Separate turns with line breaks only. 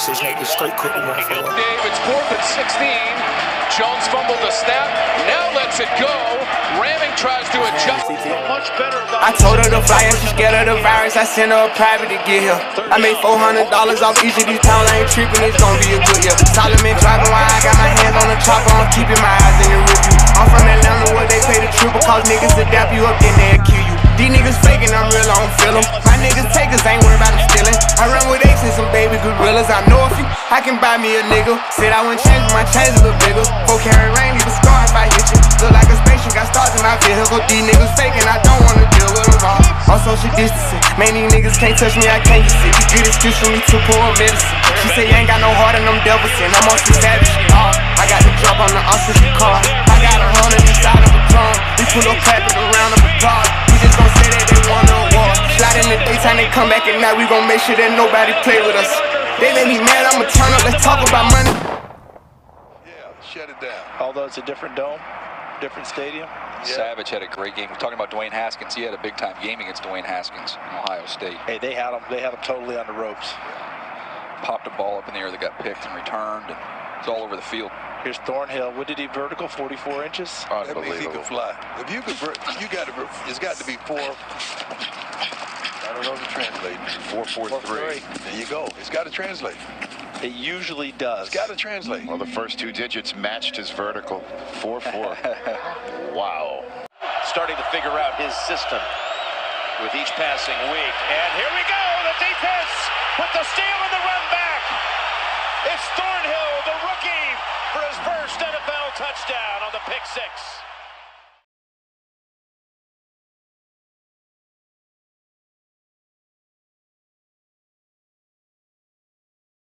So niggas straight quick to run for it.
It's 4th and 16. Jones fumbled the snap, now lets it go. Ramming tries to adjust. Much better about
I told her to fly and she scared of the virus. I sent her a private to get here. I made $400 off each of these pounds. I ain't tripping, it's gonna be a good year. Solomon driving while I got my hands on the chopper. I'm keeping my eyes in your review. I'm from Atlanta where they pay the triple, cause niggas adapt you up, then they'll kill you. These niggas faking, I'm real, I don't feel them. My niggas takers, ain't worried about them stealing. I run with apes and some baby gorillas. I know a few, I can buy me a nigga. Said I wouldn't change, but my chains a little bigger. 4 carat rain, leave a scar if I hit you. Look like a spaceship, got stars in my vehicle. These niggas faking, I don't wanna deal with them all. On social distancing, man, these niggas can't touch me, I can't get sick. You get excuse for me to pour medicine. She say you ain't got no heart and them devils in. I'm on some savage shit. I got the drop on the oxygen car. I got 100 inside of a drum. We pull up clapping around the bazaar. We just gon' say that they won the war. Slide in the daytime, they come back at night. We gon' make sure that nobody play with us. They make me mad, I'ma turn up. Let's talk about money.
Yeah, shut it down.
Although it's a different dome, different stadium.
Yeah. Savage had a great game. We're talking about Dwayne Haskins. He had a big-time game against Dwayne Haskins in Ohio State.
Hey, they had him totally on the ropes.
Popped a ball up in the air that got picked and returned, and it's all over the field.
Here's Thornhill. What did he vertical? 44 inches.
That means he can fly. If you could, it's got to be 4. I don't know to translate. 4-4-3. There you go. It's got to translate.
It usually does.
It's got to translate.
Well, the first 2 digits matched his vertical. 4-4. Wow.
Starting to figure out his system with each passing week. And here we go, the defense with the steal and the run back. It's Thornhill, the rookie, for his first NFL touchdown on the pick 6.